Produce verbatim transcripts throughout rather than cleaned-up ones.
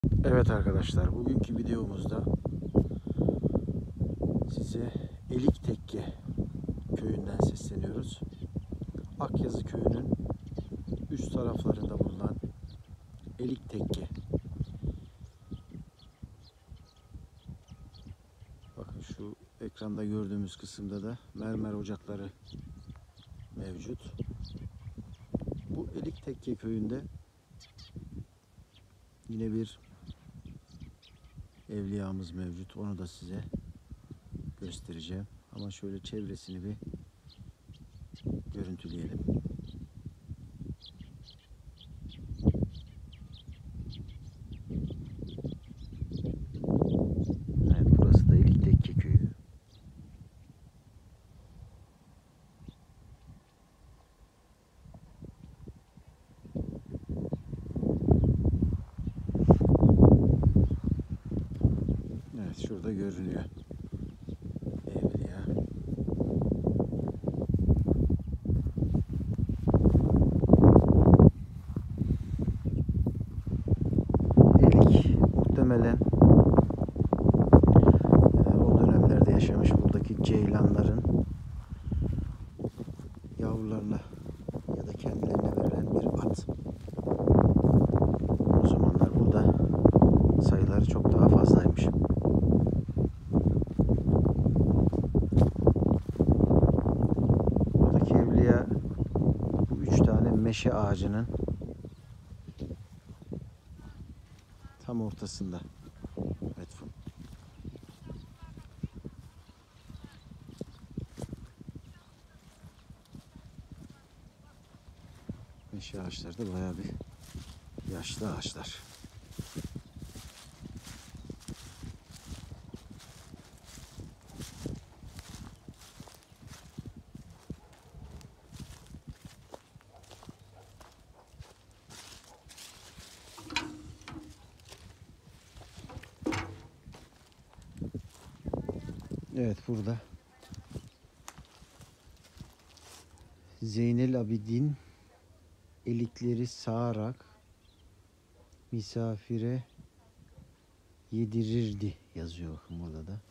Evet arkadaşlar, bugünkü videomuzda size Eliktekke köyünden sesleniyoruz. Akyazı köyünün üst taraflarında bulunan Eliktekke. Bakın şu ekranda gördüğümüz kısımda da mermer ocakları mevcut. Bu Eliktekke köyünde yine bir evliyamız mevcut. Onu da size göstereceğim. Ama şöyle çevresini bir görüntüleyelim. Evet, burası da Eliktekke köyü. Evet, şurada görünüyor evliya. Elik muhtemelen e, o dönemlerde yaşamış buradaki ceylanların yavrularına ya da kendilerine verilen bir at. O zamanlar burada sayıları çok daha fazlaymış. Buradaki evliya bu üç tane meşe ağacının tam ortasında metfun. Meşe ağaçları da bayağı bir yaşlı ağaçlar. Evet, burada Zeynel Abidin elikleri sağarak misafire yedirirdi yazıyor bakın burada da.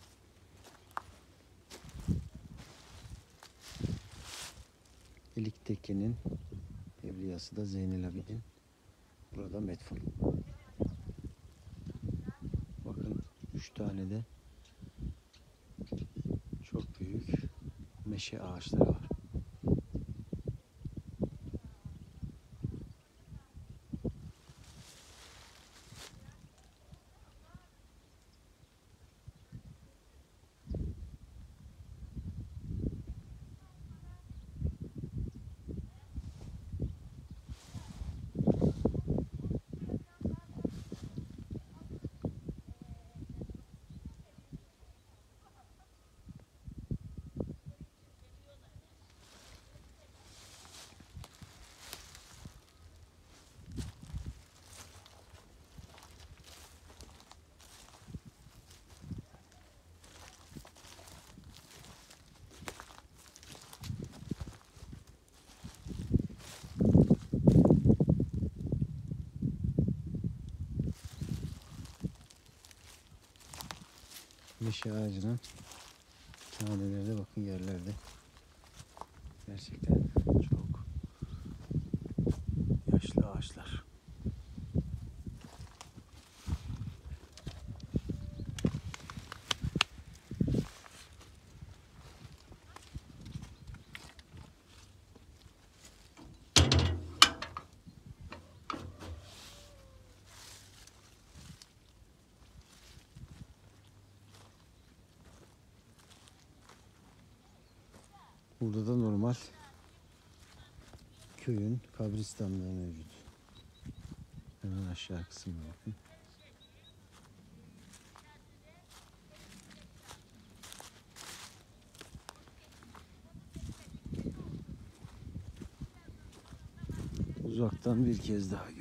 Eliktekke'nin evliyası da Zeynel Abidin. Burada metfun. Bakın üç tane de çok büyük meşe ağaçları var. Meşe ağacının taneleri de bakın yerlerde. Gerçekten çok yaşlı ağaçlar. Burada da normal köyün kabristanlığı mevcut. Hemen aşağı kısmına bakın. Uzaktan bir kez daha